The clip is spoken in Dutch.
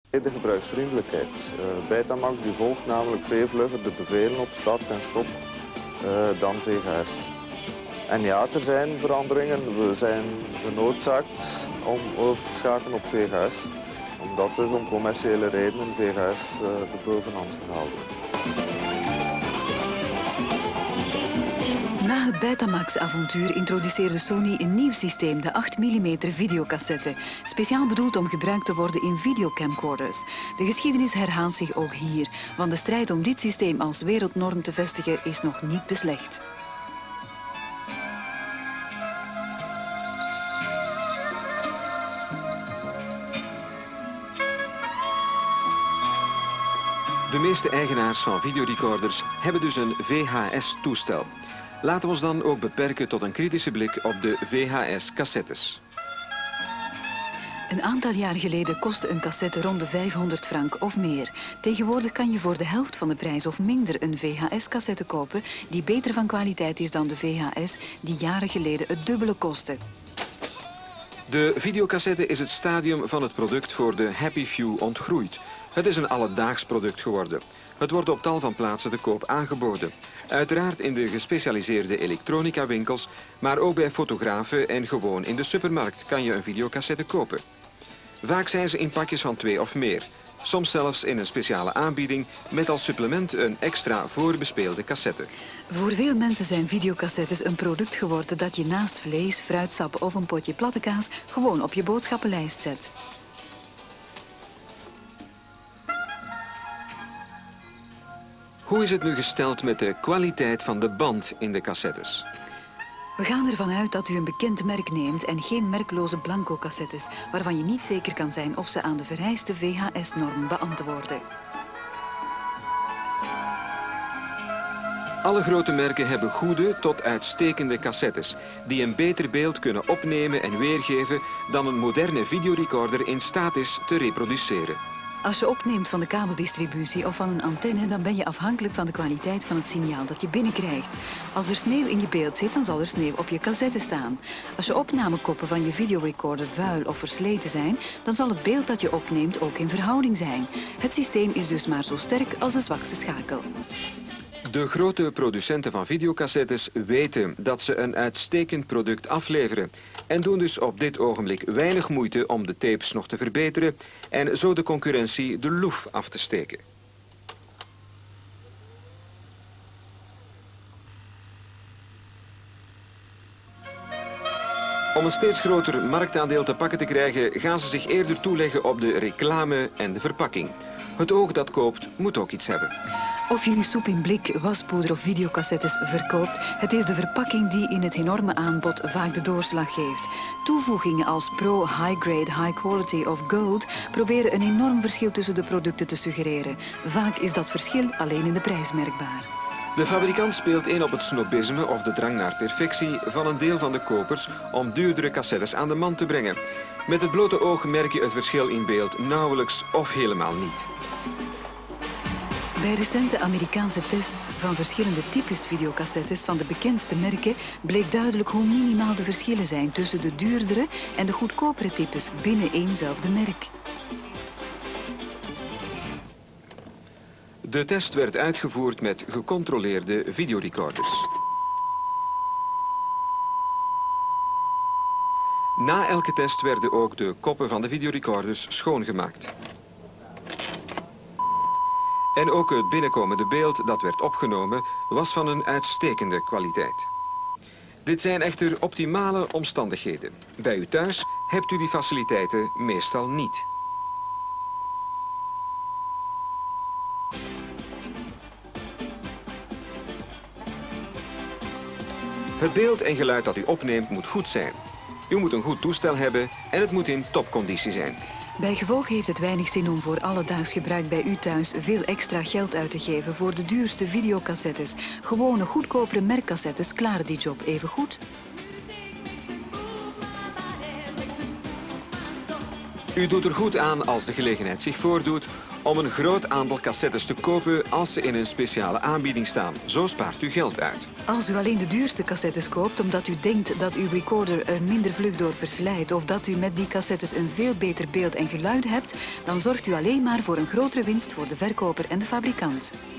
De gebruiksvriendelijkheid. Betamax die volgt namelijk veel vlugger de bevelen op start en stop dan VHS. En ja, er zijn veranderingen. We zijn genoodzaakt om over te schakelen op VHS. Omdat dus om commerciële redenen VHS de bovenhand gehaald wordt. Na het Betamax-avontuur introduceerde Sony een nieuw systeem, de 8 mm videocassette. Speciaal bedoeld om gebruikt te worden in videocamcorders. De geschiedenis herhaalt zich ook hier, want de strijd om dit systeem als wereldnorm te vestigen is nog niet beslecht. De meeste eigenaars van videorecorders hebben dus een VHS-toestel. Laten we ons dan ook beperken tot een kritische blik op de VHS-cassettes. Een aantal jaar geleden kostte een cassette rond de 500 frank of meer. Tegenwoordig kan je voor de helft van de prijs of minder een VHS-cassette kopen die beter van kwaliteit is dan de VHS die jaren geleden het dubbele kostte. De videocassette is het stadium van het product voor de happy few ontgroeid. Het is een alledaags product geworden. Het wordt op tal van plaatsen te koop aangeboden. Uiteraard in de gespecialiseerde elektronica-winkels, maar ook bij fotografen en gewoon in de supermarkt kan je een videocassette kopen. Vaak zijn ze in pakjes van 2 of meer. Soms zelfs in een speciale aanbieding met als supplement een extra voorbespeelde cassette. Voor veel mensen zijn videocassettes een product geworden dat je naast vlees, fruitsap of een potje platte kaas gewoon op je boodschappenlijst zet. Hoe is het nu gesteld met de kwaliteit van de band in de cassettes? We gaan ervan uit dat u een bekend merk neemt en geen merkloze blanco cassettes, waarvan je niet zeker kan zijn of ze aan de vereiste VHS-norm beantwoorden. Alle grote merken hebben goede tot uitstekende cassettes, die een beter beeld kunnen opnemen en weergeven dan een moderne videorecorder in staat is te reproduceren. Als je opneemt van de kabeldistributie of van een antenne, dan ben je afhankelijk van de kwaliteit van het signaal dat je binnenkrijgt. Als er sneeuw in je beeld zit, dan zal er sneeuw op je cassette staan. Als je opnamekoppen van je videorecorder vuil of versleten zijn, dan zal het beeld dat je opneemt ook in verhouding zijn. Het systeem is dus maar zo sterk als de zwakste schakel. De grote producenten van videocassettes weten dat ze een uitstekend product afleveren en doen dus op dit ogenblik weinig moeite om de tapes nog te verbeteren en zo de concurrentie de loef af te steken. Om een steeds groter marktaandeel te pakken te krijgen, gaan ze zich eerder toeleggen op de reclame en de verpakking. Het oog dat koopt moet ook iets hebben. Of je nu soep in blik, waspoeder of videocassettes verkoopt, het is de verpakking die in het enorme aanbod vaak de doorslag geeft. Toevoegingen als Pro, High Grade, High Quality of Gold proberen een enorm verschil tussen de producten te suggereren. Vaak is dat verschil alleen in de prijs merkbaar. De fabrikant speelt in op het snobisme of de drang naar perfectie van een deel van de kopers om duurdere cassettes aan de man te brengen. Met het blote oog merk je het verschil in beeld nauwelijks of helemaal niet. Bij recente Amerikaanse tests van verschillende types videocassettes van de bekendste merken bleek duidelijk hoe minimaal de verschillen zijn tussen de duurdere en de goedkopere types binnen éénzelfde merk. De test werd uitgevoerd met gecontroleerde videorecorders. Na elke test werden ook de koppen van de videorecorders schoongemaakt. En ook het binnenkomende beeld dat werd opgenomen was van een uitstekende kwaliteit. Dit zijn echter optimale omstandigheden. Bij u thuis hebt u die faciliteiten meestal niet. Het beeld en geluid dat u opneemt moet goed zijn. U moet een goed toestel hebben en het moet in topconditie zijn. Bijgevolg heeft het weinig zin om voor alledaags gebruik bij u thuis veel extra geld uit te geven voor de duurste videocassettes. Gewone goedkopere merkcassettes klaren die job even goed. U doet er goed aan, als de gelegenheid zich voordoet, om een groot aantal cassettes te kopen als ze in een speciale aanbieding staan. Zo spaart u geld uit. Als u alleen de duurste cassettes koopt omdat u denkt dat uw recorder er minder vlug door verslijt of dat u met die cassettes een veel beter beeld en geluid hebt, dan zorgt u alleen maar voor een grotere winst voor de verkoper en de fabrikant.